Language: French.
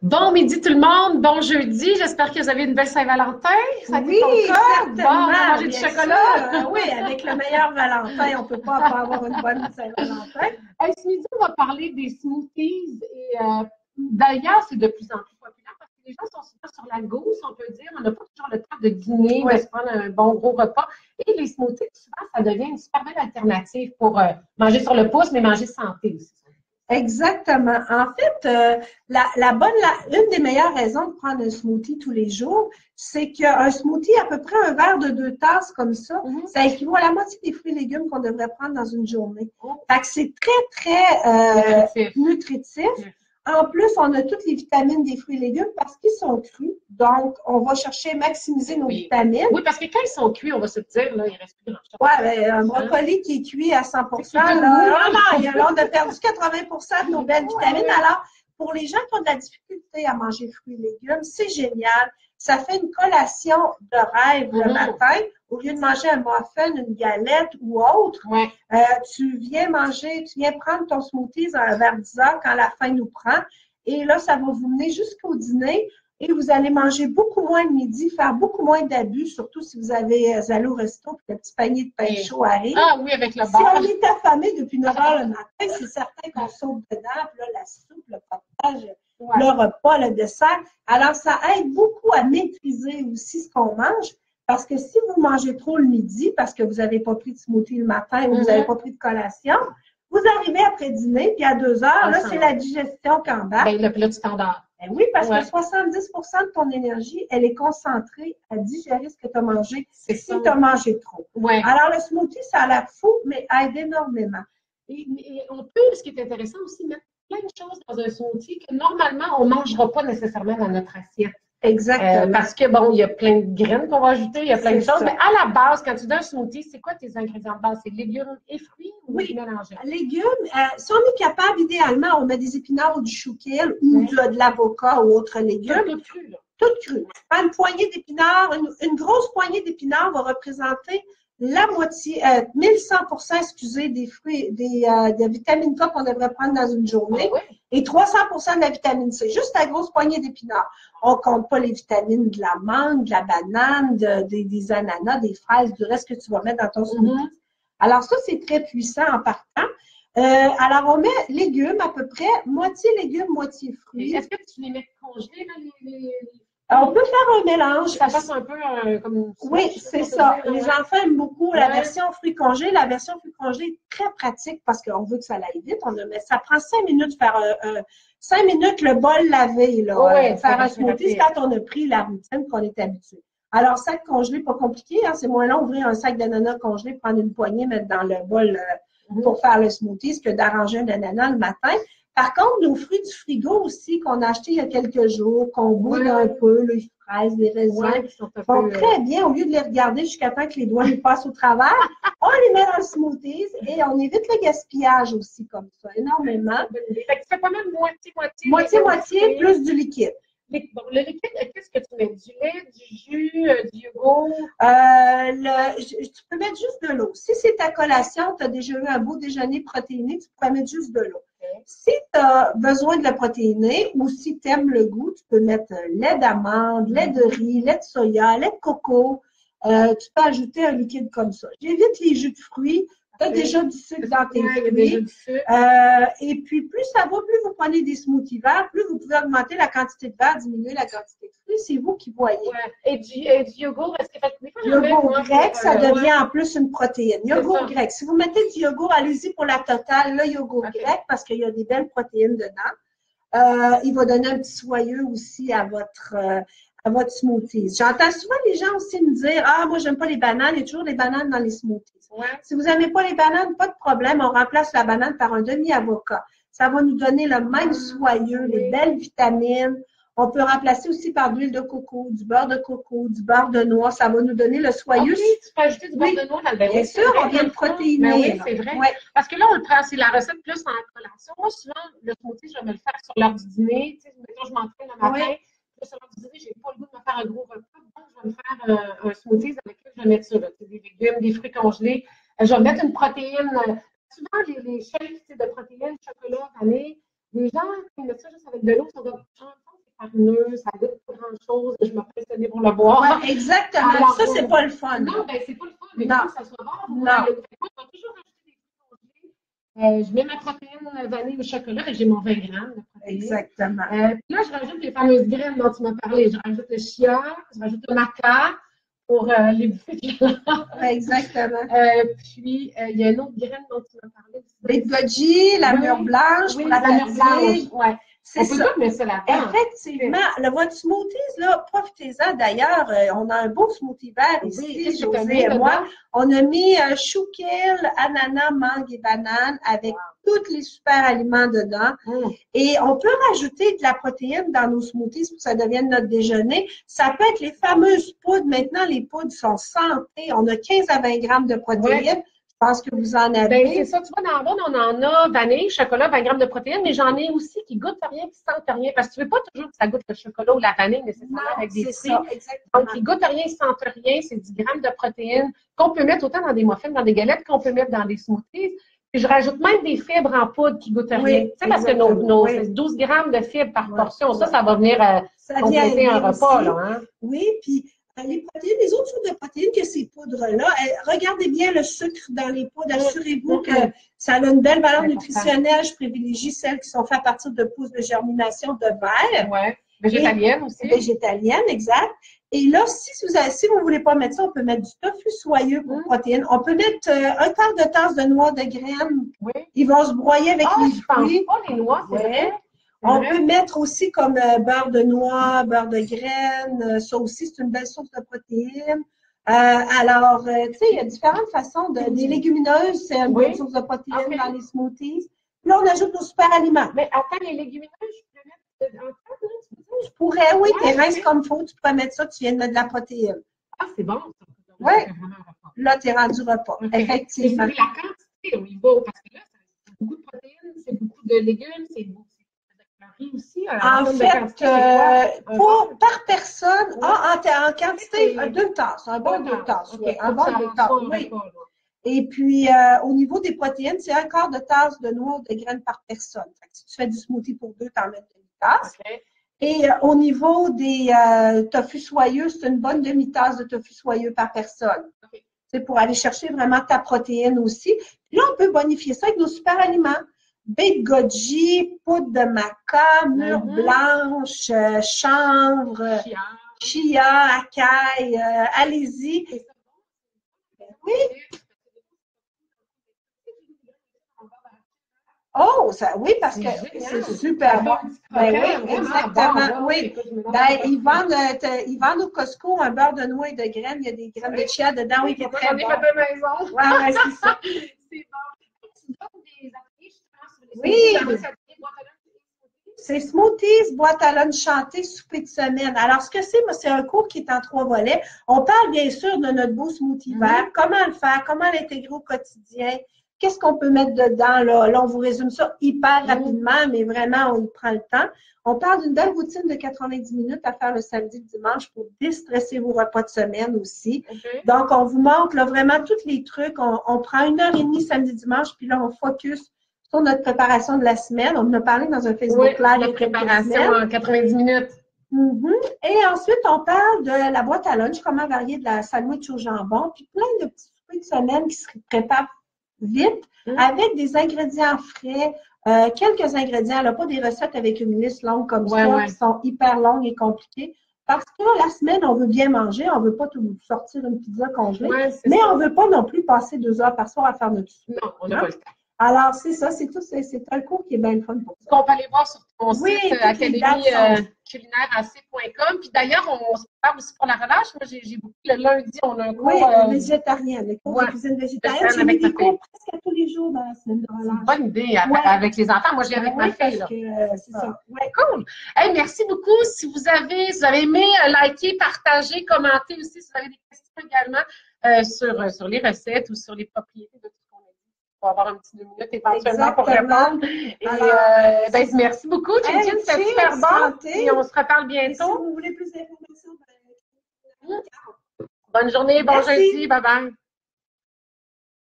Bon midi tout le monde, bon jeudi, j'espère que vous avez une belle Saint-Valentin. Ça a été ton cas? Bon, on a mangé du chocolat. Oui, avec le meilleur Valentin, on ne peut pas avoir une bonne Saint-Valentin. Ce midi, on va parler des smoothies et d'ailleurs, c'est de plus en plus populaire parce que les gens sont souvent sur la gauche, on peut dire. On n'a pas toujours le temps de dîner, de se prendre un bon gros repas. Et les smoothies, souvent, ça devient une super belle alternative pour manger sur le pouce, mais manger santé aussi. Exactement. En fait, une des meilleures raisons de prendre un smoothie tous les jours, c'est qu'un smoothie, à peu près un verre de 2 tasses comme ça, ça équivaut à la moitié des fruits et légumes qu'on devrait prendre dans une journée. Fait que c'est très, très nutritif. En plus, on a toutes les vitamines des fruits et légumes parce qu'ils sont crus. Donc, on va chercher à maximiser nos vitamines. Oui, parce que quand ils sont cuits, on va se dire, là, il reste plus grand-chose. Oui, ben, un brocoli qui est cuit à 100 là, on a perdu 80 de nos belles vitamines. Alors, pour les gens qui ont de la difficulté à manger fruits et légumes, c'est génial. Ça fait une collation de rêve le matin. Au lieu de manger un muffin, une galette ou autre, tu viens prendre ton smoothie vers 10 heures quand la faim nous prend. Et là, ça va vous mener jusqu'au dîner et vous allez manger beaucoup moins le midi, faire beaucoup moins d'abus, surtout si vous allez au resto et le petit panier de pain chaud arrive. Ah oui, avec le Si beurre. on est affamé depuis 9 heures le matin, c'est certain qu'on saute dedans. Puis là, la soupe, le potage, le repas, le dessert. Alors, ça aide beaucoup à maîtriser aussi ce qu'on mange. Parce que si vous mangez trop le midi, parce que vous n'avez pas pris de smoothie le matin ou vous n'avez pas pris de collation, vous arrivez après dîner, puis à 2 heures, là, c'est la digestion qui embarque. Ben, le tu t'endors. Ben oui, parce que 70 de ton énergie, elle est concentrée à digérer ce que tu as mangé si tu as mangé trop. Alors, le smoothie, ça a l'air fou, mais aide énormément. Et on peut, ce qui est intéressant aussi, mettre plein de choses dans un smoothie que normalement, on ne mangera pas nécessairement dans notre assiette. Exactement. Parce que, bon, il y a plein de graines qu'on va ajouter, il y a plein de choses. Mais à la base, quand tu donnes un smoothie, c'est quoi tes ingrédients de base? C'est légumes et fruits ou mélangés? Légumes, si on est capable, idéalement, on met des épinards ou du chou-kale ou de l'avocat ou autres légumes. Tout cru, là. Tout cru. Une poignée d'épinards, une grosse poignée d'épinards va représenter la moitié, 1100 excusez, des fruits, des vitamines K qu'on devrait prendre dans une journée et 300 de la vitamine C, juste la grosse poignée d'épinards. On ne compte pas les vitamines de la mangue, de la banane, des ananas, des fraises, du reste que tu vas mettre dans ton smoothie. Alors ça, c'est très puissant en partant. Alors, on met légumes à peu près, moitié légumes, moitié fruits. Est-ce que tu les mets congelés dans on peut faire un mélange. Ça passe un peu comme... Oui, c'est ça. Les enfants aiment beaucoup la version fruits congelés. La version fruits congelés est très pratique parce qu'on veut que ça aille vite. Ça prend 5 minutes de faire 5 minutes le bol lavé, là. Faire un smoothie quand on a pris la routine qu'on est habitué. Alors, sac congelé, pas compliqué. Hein, c'est moins long ouvrir un sac d'ananas congelé, prendre une poignée, mettre dans le bol pour faire le smoothie, que d'arranger un ananas le matin. Par contre, nos fruits du frigo aussi, qu'on a achetés il y a quelques jours, qu'on bouille un peu, les fraises, les raisins, vont très bien. Au lieu de les regarder jusqu'à temps que les doigts nous passent au travers, on les met dans le smoothie et on évite le gaspillage aussi comme ça, énormément. Fait que tu fais pas mal moitié-moitié. Moitié-moitié, plus du liquide. Bon, le liquide, qu'est-ce que tu mets? Du lait, du jus, du yogourt? Tu peux mettre juste de l'eau. Si c'est ta collation, tu as déjà eu un beau déjeuner protéiné, tu pourrais mettre juste de l'eau. Si tu as besoin de la protéiner ou si tu aimes le goût, tu peux mettre lait d'amande, lait de riz, lait de soya, lait de coco. Tu peux ajouter un liquide comme ça. J'évite les jus de fruits. Tu as déjà du sucre dans tes fruits. Et puis, plus ça va, plus vous prenez des smoothies verts, plus vous pouvez augmenter la quantité de verre, diminuer la quantité de fruits. C'est vous qui voyez. Et du yogourt, est-ce que yogourt grec, ça devient en plus une protéine. Yogourt grec. Si vous mettez du yogourt, allez-y pour la totale, le yogourt grec, parce qu'il y a des belles protéines dedans. Il va donner un petit soyeux aussi à votre smoothie. J'entends souvent les gens aussi me dire « Ah, moi, j'aime pas les bananes. Il y a toujours des bananes dans les smoothies. » Si vous n'aimez pas les bananes, pas de problème. On remplace la banane par un demi-avocat. Ça va nous donner le même soyeux, les belles vitamines. On peut remplacer aussi par de l'huile de coco, du beurre de coco, du beurre de noix. Ça va nous donner le soyeux. Tu peux ajouter du beurre de noix dans le Bien sûr, on vient de protéiner. Oui, c'est vrai. Parce que là, on le prend, c'est la recette plus en collation. Moi, souvent, le smoothie, je vais me le faire sur l'heure du dîner. Tu sais, mettons, je m'entraîne le matin. Sur l'heure du dîner, je n'ai pas le goût de me faire un gros repas. Donc, je vais me faire un smoothie dans lequel je vais mettre ça. Là, des légumes, des fruits congelés. Je vais mettre une protéine. Souvent, les shakes de protéines, chocolat, vanille, les gens qui mettent ça juste avec de l'eau, ça doit farineux, ça goûte pas grand-chose, je me fais sonner pour le boire. Ouais, exactement. Alors, ça, c'est pas le fun. Non, ben c'est pas le fun, mais non. que ça soit bon. Non. Moi, je vais toujours acheter des fruits congelés. Je mets ma protéine vanille au chocolat et j'ai mon 20 grammes de protéines. Exactement. Puis là, je rajoute les fameuses graines dont tu m'as parlé. Je rajoute le chia, je rajoute le maca pour les bouffées de viande. Exactement. Puis, il y a une autre graine dont tu m'as parlé. Les goji, la mûre blanche pour la fatigue. Ouais. C'est ça. On peut mettre ça là-dedans. Effectivement. Votre smoothies, là, profitez-en. D'ailleurs, on a un beau smoothie vert ici, José et moi. On a mis chou kale, ananas, mangue et banane avec tous les super aliments dedans. Et on peut rajouter de la protéine dans nos smoothies pour que ça devienne notre déjeuner. Ça peut être les fameuses poudres. Maintenant, les poudres sont santé. On a 15 à 20 grammes de protéines. Je pense que vous en avez. Ben, c'est ça. Tu vois, dans le bon, on en a vanille, chocolat, 20 grammes de protéines, mais j'en ai aussi qui goûtent rien, qui sentent rien. Parce que tu ne veux pas toujours que ça goûte le chocolat ou la vanille nécessairement avec des fruits. Donc, ils goûtent rien, ils sentent rien. C'est 10 grammes de protéines qu'on peut mettre autant dans des muffins, dans des galettes, qu'on peut mettre dans des smoothies. Puis je rajoute même des fibres en poudre qui goûtent rien. Tu sais, parce que nos 12 grammes de fibres par portion, ça va venir compléter un repas. Là, hein? Oui, puis les protéines, les autres sources de protéines que ces poudres-là, regardez bien le sucre dans les poudres. Assurez-vous que ça a une belle valeur nutritionnelle. Je privilégie celles qui sont faites à partir de pousses de germination de verre. Oui, végétalienne aussi. Végétalienne, exact. Et là, si vous ne voulez pas mettre ça, on peut mettre du tofu soyeux pour protéines. On peut mettre un quart de tasse de noix de graines. Oui. Ils vont se broyer avec les fruits. Pas les noix, c'est vrai. On peut mettre aussi comme beurre de noix, beurre de graines. Ça aussi, c'est une belle source de protéines. Alors, tu sais, il y a différentes façons. Des légumineuses, c'est une bonne source de protéines dans les smoothies. Là, on ajoute nos super aliments. Mais attends, les légumineuses, je peux mettre en tête, je pourrais, oui, tes rinces comme il faut. Tu pourrais mettre ça, tu viens de mettre de la protéine. Ah, c'est bon. Oui. Là, tu es rendu repas. Effectivement. Et la quantité au niveau, parce que là, c'est beaucoup de protéines, c'est beaucoup de légumes, c'est beaucoup. Aussi, en fait, par personne, en quantité, 2 tasses, un bon 2 tasses. Un bon 2 tasses, oui. Et puis, au niveau des protéines, c'est un quart de tasse de noix de graines par personne. Fait que si tu fais du smoothie pour 2, tu en mets 2 tasses. Et au niveau des tofu soyeux, c'est une bonne demi-tasse de tofu soyeux par personne. C'est pour aller chercher vraiment ta protéine aussi. Puis là, on peut bonifier ça avec nos super aliments. Baie de goji, poudre de maca, mûre blanche, chanvre, chia, acaille, allez-y. Oui. Oh, ça, oui, parce que c'est super bon. Ben oui, exactement. Oui. Ben, ils vendent au Costco un beurre de noix et de graines. Il y a des graines de chia dedans, oui, qui est très bon. J'en ai fait à la maison. Ouais, c'est ça. C'est bon. Oui, c'est smoothies, boîte à lunch chantée, souper de semaine. Alors, ce que c'est, moi, c'est un cours qui est en 3 volets. On parle bien sûr de notre beau smoothie vert, comment le faire, comment l'intégrer au quotidien, qu'est-ce qu'on peut mettre dedans. Là, on vous résume ça hyper rapidement, mais vraiment, on y prend le temps. On parle d'une belle routine de 90 minutes à faire le samedi et le dimanche pour déstresser vos repas de semaine aussi. Donc, on vous montre là, vraiment tous les trucs. On prend 1h30 samedi-dimanche, puis là, on focus sur notre préparation de la semaine. On en a parlé dans un Facebook Live. La préparation en 90 minutes. Et ensuite, on parle de la boîte à lunch, comment varier de la sandwich au jambon, puis plein de petits soupers de semaine qui se préparent vite avec des ingrédients frais. Quelques ingrédients, là, pas des recettes avec une liste longue comme ça, qui sont hyper longues et compliquées. Parce que la semaine, on veut bien manger, on ne veut pas tout sortir une pizza congelée, mais on ne veut pas non plus passer 2 heures par soir à faire notre soupe. Non, on n'a pas le temps. Alors, c'est ça, c'est un cours qui est bien le fun pour ça. On peut aller voir sur ton site académieculinaire.ac.com. Puis d'ailleurs, on se prépare aussi pour la relâche. Moi, j'ai beaucoup le lundi, on a un cours. Oui, végétarienne, le cours de cuisine végétarienne. J'ai mis des cours presque tous les jours dans la semaine de relâche. C'est une bonne idée avec les enfants. Moi, j'ai avec ma fille. C'est ça. Cool. Hey, merci beaucoup. Si vous avez aimé, liker, partager, commenter aussi, si vous avez des questions également sur les recettes ou sur les propriétés de pour avoir un petit 2 minutes éventuellement pour répondre. Et merci beaucoup, Chin-Chin, c'était super bon. Et on se reparle bientôt. Et si vous voulez plus d'informations, bonne journée, bon jeudi, bye bye.